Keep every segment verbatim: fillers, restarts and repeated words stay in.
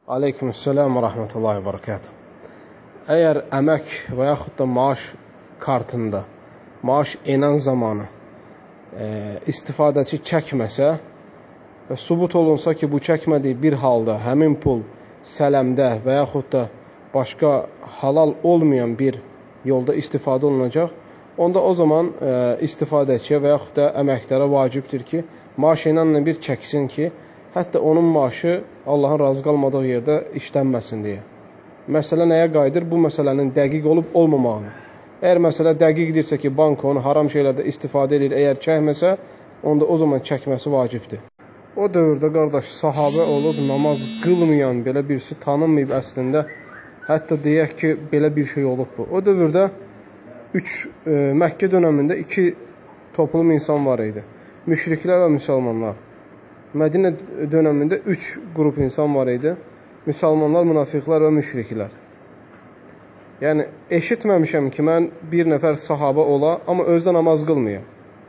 Aleykümselam və rəhmətullahi və barakatuh. Əgər əmək və yaxud da maaş kartında maaş enan zamanı e, istifadəçi çəkməsə və sübut olunsa ki, bu çəkmədiyi bir halda həmin pul sələmdə və yaxud da başqa halal olmayan bir yolda istifadə olunacaq, onda o zaman e, istifadəçiyə və yaxud da əməkdara vacibdir ki, maaş enanla bir çəksin ki, hətta onun maaşı Allahın razı qalmadığı yerdə işlənməsin deyə. Məsələ nəyə qayıdır? Bu məsələnin dəqiq olub olmamağını. Əgər məsələ dəqiqdirsə ki, bank onu haram şeylərdə istifadə edir, əgər çəkməsə, onda o zaman çəkməsi vacibdir. O dövrdə qardaş, sahabə olub, namaz qılmayan belə birisi tanınmayıb əslində. Hətta deyək ki, belə bir şey olub bu. O dövrdə üç, e, Məkkə dönəmində iki toplum insan var idi. Müşriklər və müsəlmanlar. Mədinə dönəmində üç qrup insan var idi. Müsəlmanlar, münafiqlər və müşriklər. Yəni, eşitməmişəm ki, mən bir nəfər sahabə ola, amma özdə namaz qılmaya.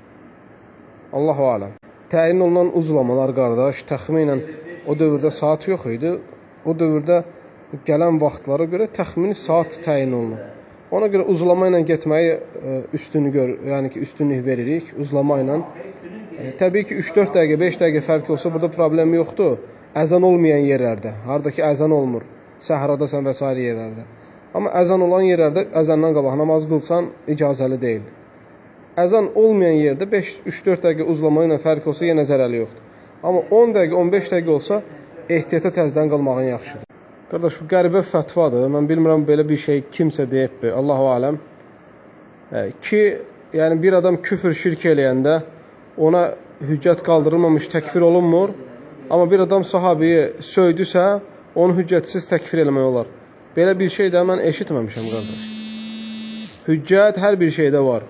Allahu aləm. Təyin olunan uzlamalar, qardaş, təxminən o dövrdə saat yox idi. O dövrdə gələn vaxtlara görə təxmini saat təyin olunur. Ona görə uzlama ilə getməyi üstünü gör, yəni ki, üstünlük veririk, uzlama ilə. E, təbii ki, üç dörd dəqiqə, beş dəqiqə fərq olsa, burada problem yoxdur. Əzan olmayan yerlərdə, haradakı əzan olmur, səhradasan və s. yerlərdə. Amma əzan olan yerlərdə əzandan qabaq namaz qılsan icazəli deyil. Əzan olmayan yerdə üç dörd dəqiqə uzlama ilə fərq olsa, yenə zərəli yoxdur. Amma on dəqiqə, on beş dəqiqə olsa, ehtiyata təzdən qılmağın yaxşıdır. Qardaş, bu qəribə fətvadır. Mən bilmirəm, belə bir şey kimsə deyibdir, Allahu aləm. E, ki, yəni bir adam küfür, şirk eləyəndə ona hüccət qaldırılmamış təkfir olunmur. Amma bir adam sahabiyi söydüsə, onu hüccətsiz təkfir eləmək olar. Belə bir şey də mən eşitməmişəm, qardaş. Hüccət hər bir şeydə var.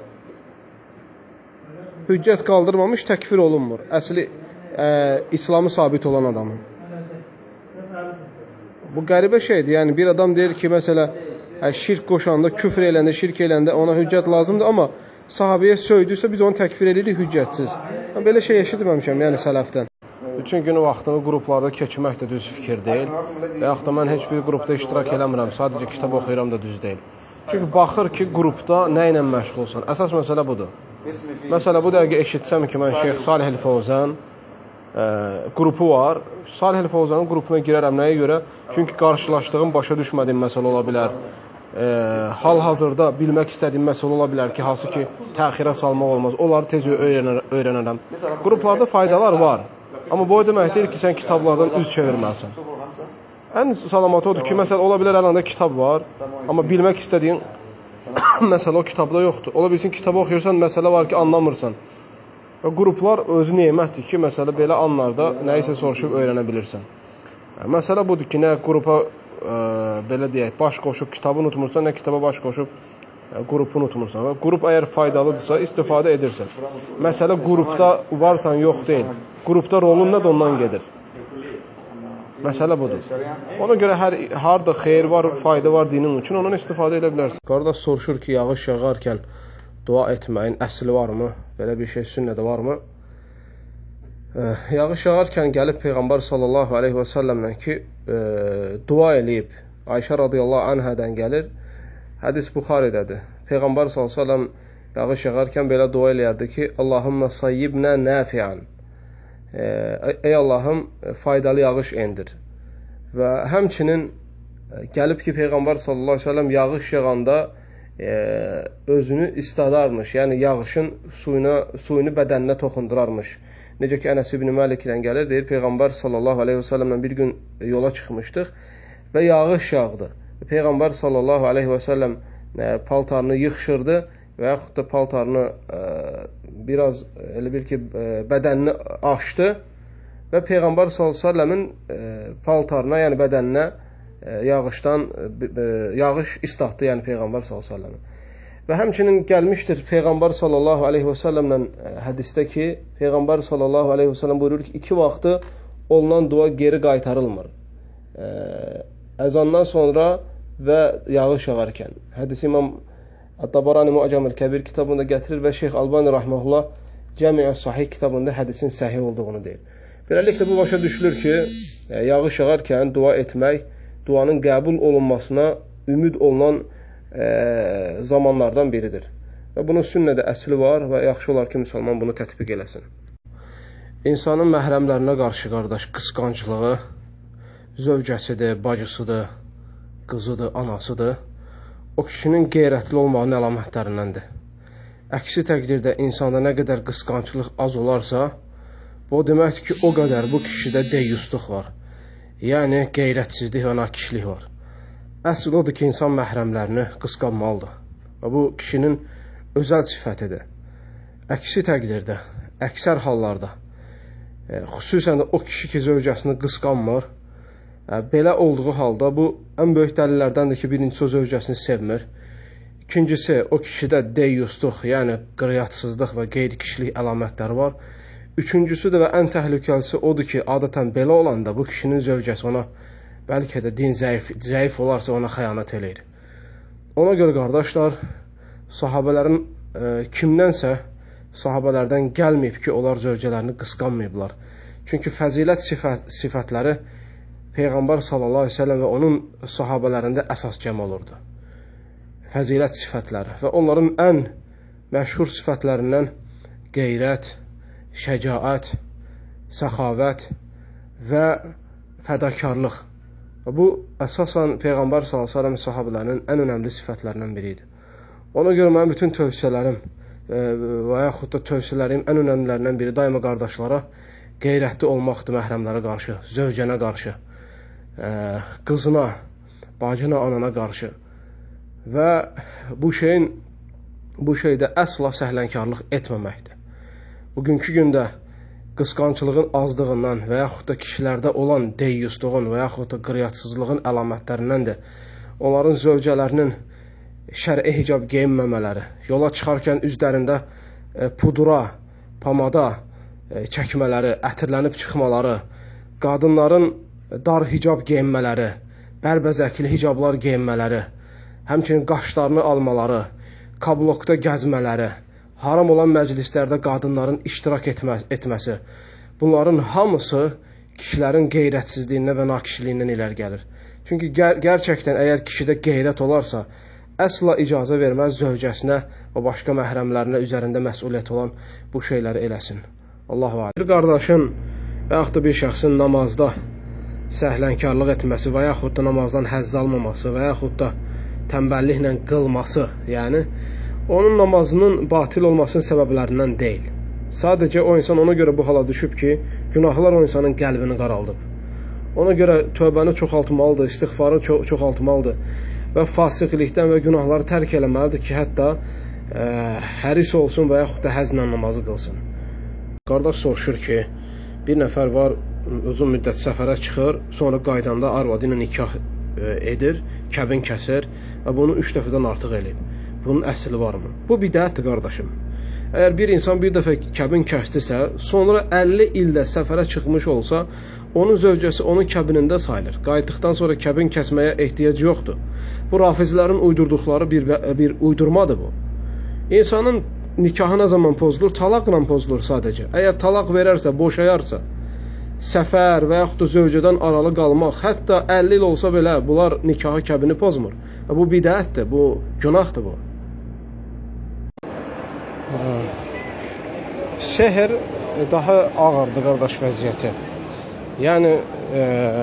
Hüccət qaldırmamış təkfir olunmur. Əsli e, İslamı sabit olan adamın. Bu qəribə şeydir. Yəni bir adam deyir ki, məsələ ə, şirk qoşanda, küfr eləndə, şirk eləndə ona hüccət lazımdır, amma sahabiyə söydüysə biz onu təkfir edirik hüccətsiz. Mən belə şey eşitməmişəm, yəni sələfdən. Bütün günü vaxtını qruplarda keçmək də düz fikir deyil. Və yaxud da mən heç bir qrupda iştirak eləmirəm, sadəcə kitab oxuyuram da düz deyil. Çünki baxır ki, qrupda nə ilə məşğulsan. Əsas məsələ budur. Məsələ bu dəqiqə eşitsəm ki, mən Şeyx Salih el-Fovzan e, qrupu var. Salih el-Fovzanın qrupuna girərəm. Nəyə görə? Çünki qarşılaşdığım, başa düşmədiyim məsələ ola bilər. E, hal-hazırda bilmək istədiyim məsələ ola bilər ki, hansı ki, təxirə salmaq olmaz. Onları tez öyrənər, öyrənərəm. Qruplarda faydalar var. Amma bu o demək deyil ki, sən kitablardan üz çevirməlisən. Ən salamatı odur ki, məsələ ola bilər əlində kitab var, amma bilmək istədiyin məsələ o kitabda yoxdur. Ola bilsin, kitabı oxuyursan, məsələ var ki, anlamırsan. Və qruplar özü nemətdir ki, məsələ belə anlarda nəyisə soruşub öyrənə bilirsən. Məsələ budur ki, nə qrupa ə, belə deyək, baş qoşub kitabı unutmursan, nə kitaba baş qoşub ə, qrupu unutmursan. Və qrup əgər faydalıdırsa, istifadə edirsən. Məsələ qrupda varsan, yox deyil. Qrupda rolun nədir, ondan gedir. Məsələ budur. Ona görə hər, harada xeyir var, fayda var dinin üçün, ondan istifadə edə bilərsən. Qardaş soruşur ki, yağış yağarkən dua etməyin əsli varmı? Belə bir şey sünnədə varmı? E, yağış yağarkən gəlib Peyğəmbər sallallahu aleyhi və səlləmlə ki, e, dua eləyib. Ayşə radiyallahu anhədən gəlir. Hədis Buxaridədir. Peyğəmbər sallallahu aleyhi və səlləm yağış yağarkən belə dua eləyərdi ki, Allahümmə sayyibnə nəfiən. Ey Allahım, faydalı yağış endir. Və həmçinin gəlib ki, Peyğəmbər sallallahu aleyhi və səlləm yağış yağanda e, özünü istadarmış, yəni yağışın suyuna, suyunu bədəninə toxundurarmış. Necə ki, Ənəs ibn Məlikdən gəlir, deyir, Peyğəmbər sallallahu aleyhi və səlləmlə bir gün yola çıxmışdıq və yağış yağdı. Peyğəmbər sallallahu aleyhi və səlləm e, paltarını yığışırdı və yaxud da paltarını e, biraz elə bil ki, e, bədənini açdı və Peyğəmbər sallallahu aleyhi və səlləmin e, paltarına, yəni bədəninə e, yağışdan, e, yağış istatdı, yəni Peyğəmbər sallallahu aleyhi və səlləmin. Və həmçinin gəlmişdir Peyğəmbər sallallahu aleyhi və səlləmlə e, hədisdə ki, Peyğəmbər sallallahu aleyhi və səlləm buyurur ki, iki vaxtı olunan dua geri qaytarılmır. E, əzandan sonra və yağış yağarkən. Hədis İmam At-Tabarani Mu'camul Kəbir kitabında gətirir və Şeyx Albani rahmehullah Cəmi' Sahih kitabında hədisin səhih olduğunu deyir. Beləliklə bu başa düşülür ki, yağış yağarkən dua etmək, duanın qəbul olunmasına ümid olunan e, zamanlardan biridir. Və bunun sünnədə əsli var və yaxşı olar ki, müsəlman bunu tətbiq eləsin. İnsanın məhrəmlərinə qarşı, qardaş, qısqanclığı, zövcəsidir, bacısıdır, qızıdır, anasıdır, o kişinin qeyrətli olmağının əlamətlərindəndir. Əksi təqdirdə insanda nə qədər qısqanclıq az olarsa, bu deməkdir ki, o qədər bu kişidə deyyusluq var. Yəni, qeyrətsizlik və nakişlik var. Əsl odur ki, insan məhrəmlərini qısqanmalıdır. Və bu kişinin özəl sifətidir. Əksi təqdirdə, əksər hallarda, e, xüsusən də o kişi ki, zövcəsini qısqanmır, e, belə olduğu halda bu ən böyük dəlillərdəndir ki, birincisi o zövcəsini sevmir. İkincisi, o kişidə deyyusluq, yəni qırıyatsızlıq və qeyri-kişilik əlamətləri var. Üçüncüsü də və ən təhlükəlisi odur ki, adətən belə olanda bu kişinin zövcəsi ona, bəlkə də din zəif, zəif olarsa ona xəyanət eləyir. Ona görə qardaşlar, sahabələrin e, kimdənsə sahabələrdən gəlməyib ki, onlar zövcələrini qısqanmayıblar. Çünki fəzilət sifət, sifətləri Peyğəmbər sallallahu aleyhi ve sellem və onun sahabələrində əsas cəm olurdu. Fəzilət sifətləri və onların ən məşhur sifətlərindən qeyrət, şəcaət, səxavət və fədakarlıq. Bu, əsasən Peyğəmbər sallallahu aleyhi ve sellem sahabələrinin ən önəmli sifətlərindən biriydi. Ona görə mənim bütün tövsiyələrim e, və yaxud da tövsiyələrim ən önəmlilərindən biri daima qardaşlara qeyrətli olmaqdır məhrəmlərə qarşı, zövcənə qarşı, e, qızına, bacına, anana qarşı. Və bu şeyin, bu şeydə əsla səhlənkarlıq etməməkdir. Bugünkü gündə qısqancılığın azlığından və yaxud da kişilərdə olan deyyusluğun və yaxud da qırıyatsızlığın əlamətlərindəndir onların zövcələrinin şər'i hicab geyinməmələri, yola çıxarkən üzlərində e, pudura, pamada e, çəkmələri, ətirlənib çıxmaları, qadınların dar hicab geyinmələri, bərbəzəkli hicablar geyinmələri, həmçinin qaşlarını almaları, kablokda gəzmələri, haram olan məclislərdə qadınların iştirak etmə, etməsi, bunların hamısı kişilərin qeyrətsizliyindən və nakişiliyindən irəli gəlir. Çünki gər gerçəkdən əgər kişidə qeyrət olarsa, əsla icazə verməz zövcəsinə və başqa məhrəmlərinə üzərində məsuliyyət olan bu şeyləri eləsin. Allahu aləm. Bir qardaşın və yaxud da bir şəxsin namazda səhlənkarlıq etməsi və yaxud da namazdan həzz almaması və yaxud da tənbəlliklə qılması, yəni onun namazının batil olmasının səbəblərindən deyil. Sadəcə o insan ona görə bu hala düşüb ki, günahlar o insanın qəlbini qaraldıb. Ona görə tövbəni çoxaltmalıdır, istiğfarı ço çoxaltmalıdır və fasiqlikdən və günahları tərk eləməlidir ki, hətta ə, həris olsun və yaxud da həzlə namazı qılsın. Qardaş soruşur ki, bir nəfər var, uzun müddət səfərə çıxır, sonra qaydanda arvadı ilə nikah ə, edir, kəbin kəsir və bunu üç dəfədən artıq eləyib. Bunun əsli varmı? Bu bidətdir, qardaşım. Əgər bir insan bir dəfə kəbin kəsdirsə, sonra əlli ildə səfərə çıxmış olsa, onun zövcəsi onun kəbinində sayılır. Qayıtdıqdan sonra kəbin kəsməyə ehtiyac yoxdur. Bu rafizlərin uydurduqları bir, bir uydurmadır bu. İnsanın nikahı nə zaman pozulur? Talaqla pozulur sadəcə. Əgər talaq verərsə, boşayarsa, səfər və yaxud da zövcədən aralı qalmaq, hətta əlli il olsa belə bunlar nikahı kəbini pozmur. Bu bidətdir, bu günahdır bu. Sehr daha ağırdır, qardaş, vəziyyəti. Yəni, e,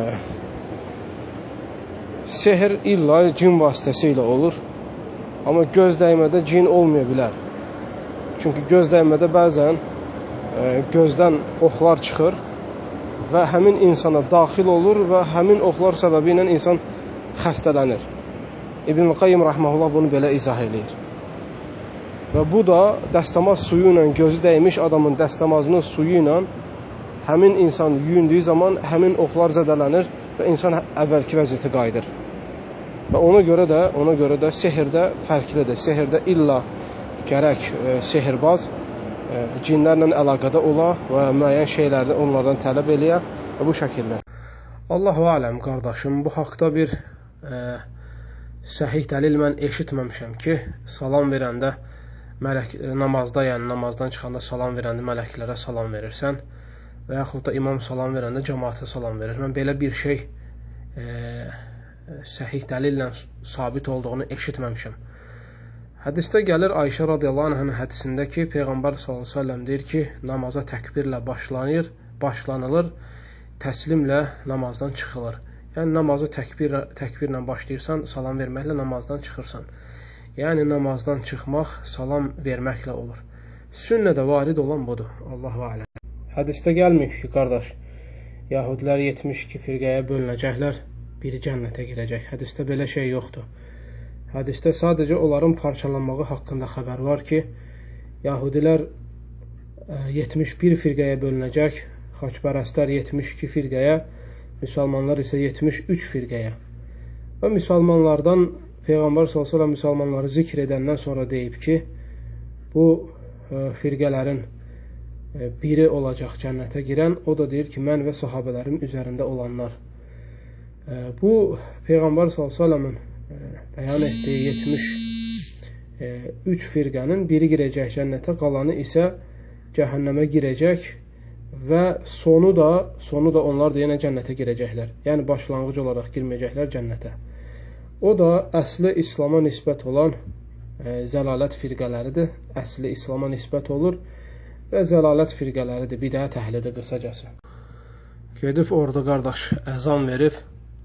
sehr illa cin vasitəsilə olur, amma göz dəymədə cin olmaya bilər. Çünki göz dəymədə bəzən e, gözdən oxlar çıxır və həmin insana daxil olur və həmin oxlar səbəbi ilə insan xəstələnir. İbn-i Qayyim rəhməhullah bunu belə izah edir. Və bu da dəstəmaz suyu ilə, gözü dəymiş adamın dəstəmazının suyu ilə həmin insan yuyunduğu zaman həmin oxlar zədələnir və insan əvvəlki vəziyyətə qayıdır. Və ona görə də, ona görə də sehirdə fərqlidir. Sehirdə illa gərək e, sehirbaz e, cinlərlə əlaqədə ola və müəyyən şeylərdə onlardan tələb eləyə və bu şəkildə. Allahu aləm, qardaşım, bu haqda bir e, səhih dəlil mən eşitməmişəm ki, salam verəndə mələk, namazda, yəni namazdan çıxanda salam verəndə mələklərə salam verirsən. və yaxud da imam salam verəndə cəmaata salam verir. Mən belə bir şey e, səhih dəlillə sabit olduğunu eşitməmişəm. Hədisdə gəlir Ayşə radiyallahu anh'ın hədisində ki, Peyğəmbər sallallahu əleyhi və səlləm deyir ki, namaza təkbirlə başlanır, başlanılır, təslimlə namazdan çıxılır. Yəni namazı təkbir, təkbirlə başlayırsan, salam verməklə namazdan çıxırsan. Yəni namazdan çıxmaq salam verməklə olur. Sünnədə varid olan budur. Allahu ələm. Hədisdə gəlməyib ki, qardaş, yəhudilər yetmiş iki firqəyə bölünəcəklər, biri cənnətə girəcək. Hədisdə belə şey yoxdur. Hədisdə sadəcə onların parçalanmağı haqqında xəbər var ki, yəhudilər yetmiş bir firqəyə bölünəcək, xaçpərəstlər yetmiş iki firqəyə, müsəlmanlar isə yetmiş üç firqəyə. Və müsəlmanlardan Peyğəmbər sallallahu əleyhi və səlləm müsəlmanları zikr edəndən sonra deyib ki, bu firqələrin biri olacaq cənnətə girən, o da deyir ki, mən və sahabələrim üzərində olanlar. Bu, Peyğəmbər sallallahu əleyhi və səlləmin bəyan etdiyi yetmiş üç firqənin biri girəcək cənnətə, qalanı isə cəhənnəmə girəcək və sonu da, sonu da onlar da yenə cənnətə girəcəklər. Yəni, başlanğıc olaraq girməyəcəklər cənnətə. O da əsli İslama nisbət olan e, zəlalət firqələridir. Əsli İslama nisbət olur və zəlalət firqələridir, bidət əhlidir qısacası. Gedib orada qardaş əzan verib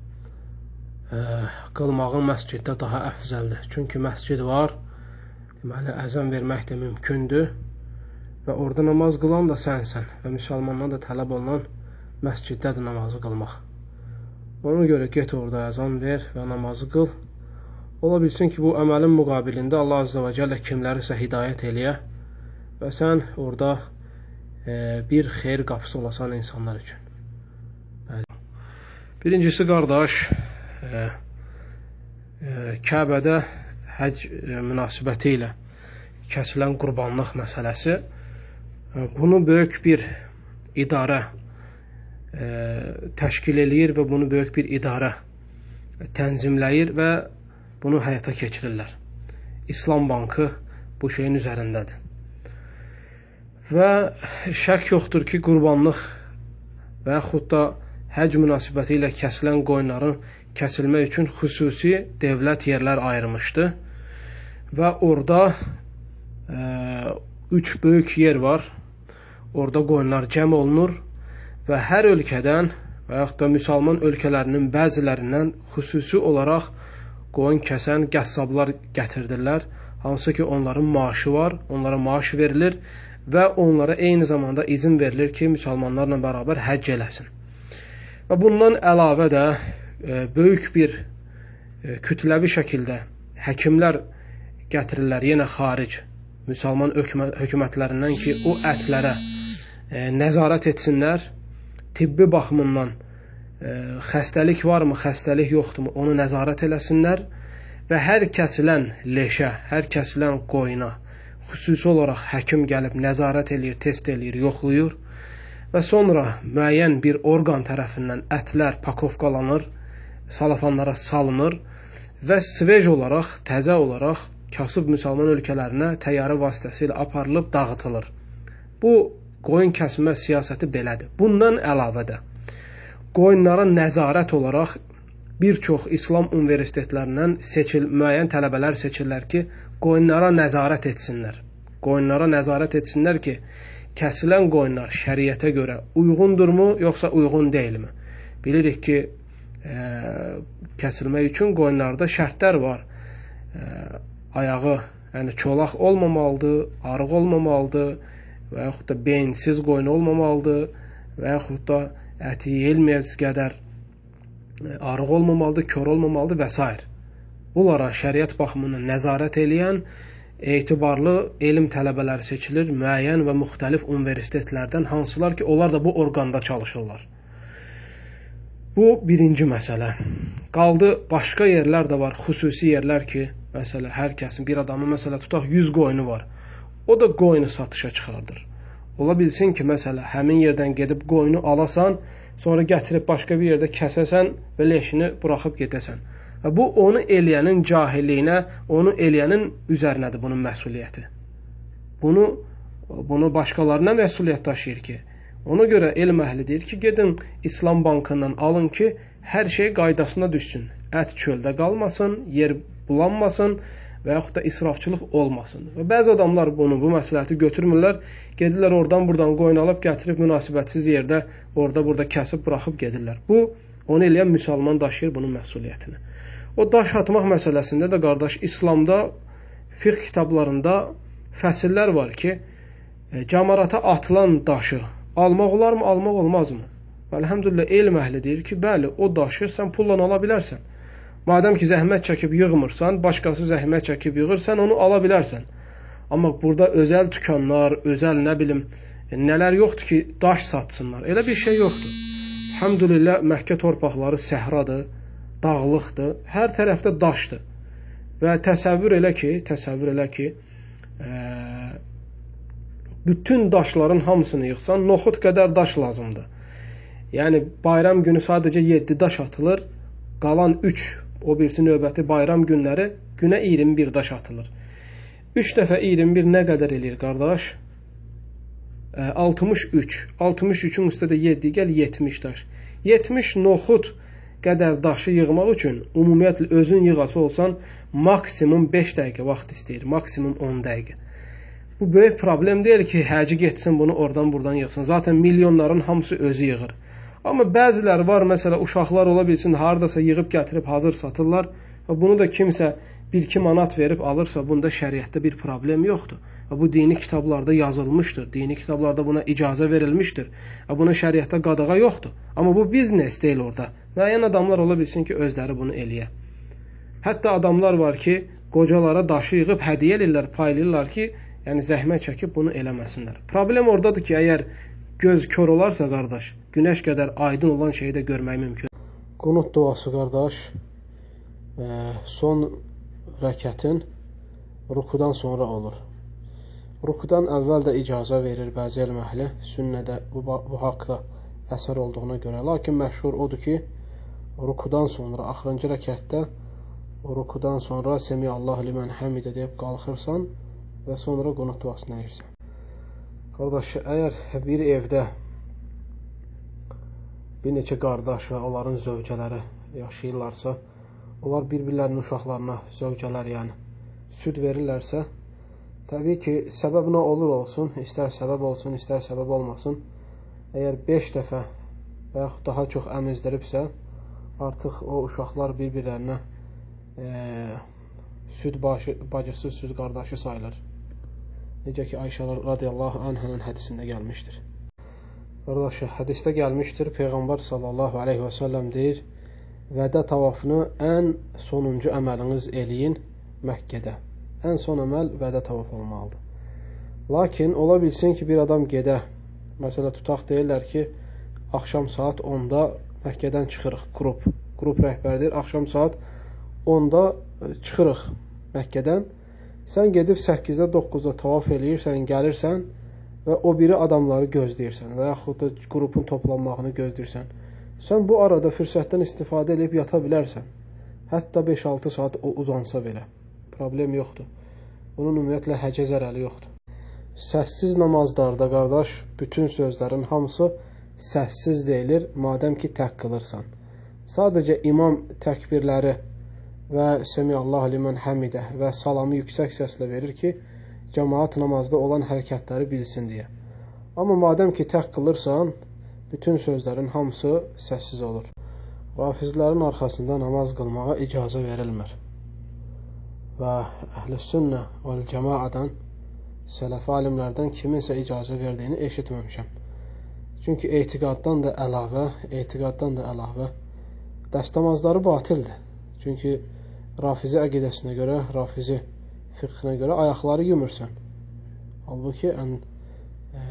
e, qılmağın məsciddə daha əfzəldir. Çünki məscid var, deməli əzan vermək də mümkündür və orada namaz qılan da sənsən və müsəlmandan da tələb olunan məsciddədir namazı qılmaq. Ona görə get orada əzan ver və namazı qıl. Ola bilsin ki, bu əməlin müqabilində Allah Azza və Cəllə kimlərisə hidayət eləyə və sən orada e, bir xeyir qapısı olasan insanlar üçün. Bəli. Birincisi, qardaş, e, e, Kəbədə həc e, münasibəti ilə kəsilən qurbanlıq məsələsi, e, bunu böyük bir idarə E, təşkil eləyir və bunu böyük bir idarə tənzimləyir və bunu həyata keçirirlər. İslam Bankı bu şeyin üzərindədir. Və şək yoxdur ki, qurbanlıq və yaxud da həc münasibəti ilə kəsilən qoyunların kəsilmək üçün xüsusi dövlət yerlər ayırmışdı. Və orada e, üç böyük yer var. Orada qoyunlar cəm olunur və hər ölkədən və yaxud da müsəlman ölkələrinin bəzilərindən xüsusi olaraq qoyun kəsən qəssablar gətirdirlər. Hansı ki, onların maaşı var, onlara maaş verilir və onlara eyni zamanda izin verilir ki, müsəlmanlarla bərabər həcc eləsin. Və bundan əlavə də e, böyük bir e, kütləvi şəkildə həkimlər gətirirlər, yenə xaric müsəlman hökumətlərindən ki, o ətlərə e, nəzarət etsinlər. Tibbi baxımından e, xəstəlik varmı, xəstəlik yoxdurmu, onu nəzarət eləsinlər və hər kəsilən leşə, hər kəsilən qoyuna xüsusi olaraq həkim gəlib nəzarət eləyir, test eləyir, yoxlayır və sonra müəyyən bir orqan tərəfindən ətlər pakovkalanır, salafanlara salınır və svej olaraq, təzə olaraq kasıb müsəlman ölkələrinə təyyarə vasitəsilə aparılıb dağıtılır. Bu qoyun kəsmə siyasəti belədir. Bundan əlavə də qoyunlara nəzarət olaraq bir çox İslam universitetlərindən seçil, müəyyən tələbələr seçirlər ki, qoyunlara nəzarət etsinlər. Qoyunlara nəzarət etsinlər ki, kəsilən qoyunlar şəriətə görə uyğundurmu, yoxsa uyğun deyilmi? Bilirik ki, e, kəsilmək üçün qoyunlarda şərtlər var. E, ayağı, yəni çolaq olmamalıdır, arıq olmamalıdır, və yaxud da beyinsiz qoyun olmamalıdır və yaxud da əti yeyilməyəcək qədər arıq olmamalıdır, kör olmamalıdır və s. Bunlara şəriət baxımından nəzarət eləyən etibarlı elm tələbələri seçilir müəyyən və müxtəlif universitetlərdən, hansılar ki, onlar da bu orqanda çalışırlar. Bu birinci məsələ. Qaldı, başqa yerlər də var, xüsusi yerlər ki, məsələ, hər kəsin, bir adamın məsələ tutaq yüz qoyunu var. O da qoyunu satışa çıxardır. Ola bilsin ki, məsələ, həmin yerdən gedib qoyunu alasan, sonra gətirib başqa bir yerdə kəsəsən və leşini buraxıb gedəsən. Və bu, onu eləyənin cahilliyinə, onu eləyənin üzərinədir bunun məsuliyyəti. Bunu, bunu başqalarına məsuliyyət daşıyır ki, Ona görə elm əhli deyir ki, gedin İslam bankından alın ki, hər şey qaydasına düşsün. Ət çöldə qalmasın, yer bulanmasın və yaxud da israfçılıq olmasın. Və bəzi adamlar bunu, bu məsləhəti götürmürlər, gedirlər oradan buradan qoyun alıb gətirib münasibətsiz yerdə orada burada kəsib buraxıb gedirlər. Bu, onu eləyən müsəlman daşıyır bunun məsuliyyətini. O daş atmaq məsələsində də qardaş, İslamda fiqh kitablarında fəsillər var ki, camarata atılan daşı almaq olarmı, almaq olmazmı? Əlhəmdülillah, elm əhli deyir ki, bəli, o daşı sən pulla ala bilərsən. Madəm ki, zəhmət çəkib yığmırsan, başqası zəhmət çəkib yığır, sən onu ala bilərsən. Amma burada özəl dükanlar, özəl nə bilim, nələr yoxdur ki, daş satsınlar. Elə bir şey yoxdur. Əlhəmdülillah, Məkkə torpaqları səhradır, dağlıqdır, hər tərəfdə daşdır. Və təsəvvür elə ki, təsəvvür elə ki, ə, bütün daşların hamısını yığsan, noxud qədər daş lazımdır. Yəni, bayram günü sadəcə yeddi daş atılır, qalan üç, o birisi növbəti bayram günləri günə iyirmi bir daş atılır. üç dəfə iyirmi bir nə qədər eləyir, qardaş? altmış üç. altmış üçün üstədə yeddi gəl, yetmiş daş. yetmiş noxud qədər daşı yığmaq üçün ümumiyyətlə özün yığası olsan maksimum beş dəqiqə vaxt istəyir, maksimum on dəqiqə. Bu böyük problem deyil ki, həci getsin bunu oradan buradan yığsın. Zaten milyonların hamısı özü yığır. Amma bəziləri var, məsələ uşaqlar ola bilsin, haradasa yığıb gətirib hazır satırlar və bunu da kimsə bir iki manat verib alırsa, bunda şəriətdə bir problem yoxdur. Və bu dini kitablarda yazılmışdır, dini kitablarda buna icazə verilmişdir. Və buna şəriətdə qadağa yoxdur. Amma bu biznes deyil orada. Müəyyən adamlar ola bilsin ki, özləri bunu eləyə. Hətta adamlar var ki, qocalara daşı yığıb hədiyyə edirlər, paylayırlar ki, yəni zəhmət çəkib bunu eləməsinlər. Problem oradadır ki, əgər göz kör olarsa, qardaş, günəş qədər aydın olan şeyi də görmək mümkün. Qunut duası, qardaş, son rəkətin rukudan sonra olur. Rukudan əvvəl də icazə verir bəzi elm əhli, sünnədə bu, bu haqda əsər olduğuna görə. Lakin məşhur odur ki, rukudan sonra, axırıncı rəkətdə rukudan sonra Semiyallahu limən həmidə deyib qalxırsan və sonra qunut duasına erirsən. Qardaş, əgər bir evdə bir neçə qardaş və onların zövcələri yaşayırlarsa, onlar bir-birlərinin uşaqlarına, zövcələr yəni, süd verirlərsə, təbii ki, səbəb nə olur olsun, istər səbəb olsun, istər səbəb olmasın, əgər beş dəfə və yaxud daha çox əmizdiribsə, artıq o uşaqlar bir-birlərinə e, süd başı, bacısı, süd qardaşı sayılır. Necə ki, Ayşə radiyallahu anhənin hədisində gəlmişdir. Qardaşı, hədisdə gəlmişdir, Peyğəmbər sallallahu aleyhi və səlləm deyir, vədə tavafını ən sonuncu əməliniz eləyin Məkkədə. Ən son əməl vədə tavaf olmalıdır. Lakin ola bilsin ki, bir adam gedə, məsələ tutaq deyirlər ki, axşam saat onda Məkkədən çıxırıq, qrup, qrup rəhbərdir, axşam saat onda çıxırıq Məkkədən, sən gedib səkkizdə doqquzda tavaf eləyirsən, gəlirsən və o biri adamları gözləyirsən və yaxud da qrupun toplanmağını gözləyirsən. Sən bu arada fürsətdən istifadə edib yata bilərsən. Hətta beş altı saat o uzansa belə. Problem yoxdur. Bunun ümumiyyətlə həcə zərəli yoxdur. Səssiz namazlarda, qardaş, bütün sözlərin hamısı səssiz deyilir, madəm ki, tək qılırsan. Sadəcə imam təkbirləri və Semiyallahu limən həmidə və salamı yüksək səslə verir ki, cəmaat namazda olan hərəkətləri bilsin deyə. Amma madəm ki, tək qılırsan, bütün sözlərin hamısı səssiz olur. Rafizlərin arxasında namaz qılmağa icazə verilmir. Və əhl-i sünnə və cəmaadan, sələfi alimlərdən kiminsə icazə verdiyini eşitməmişəm. Çünki etiqaddan da əlavə, etiqaddan da əlavə dəstəmazları batildir. Çünki Rafizi əqidəsinə görə, Rafizi fiqhinə görə ayaqları yumursan. Halbuki ən e,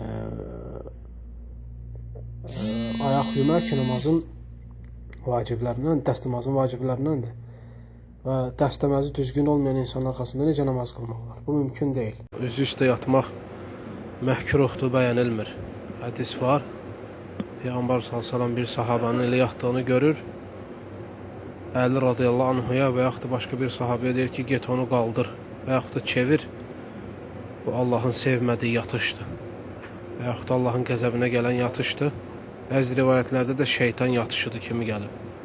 e, ayaq yumaq namazın vaciblərindən, dəstəmazın vaciblərindəndir. Və dəstəməzi düzgün olmayan insanın arxasında necə namaz qılmaq olar? Bu mümkün deyil. Üzü üstə yatmaq məhkruhdur, bəyənilmir. Hədis var. Peyğəmbər sallallahu əleyhi və səlləm bir sahabanın elə yatdığını görür. Əli radiyallahu anhuya və yaxud da başqa bir sahabəyə deyir ki, get onu qaldır və yaxud da çevir. Bu Allahın sevmədiyi yatışdır. və yaxud Allahın qəzəbinə gələn yatışdır. Bəzi rivayətlərdə də şeytan yatışıdır kimi gəlib.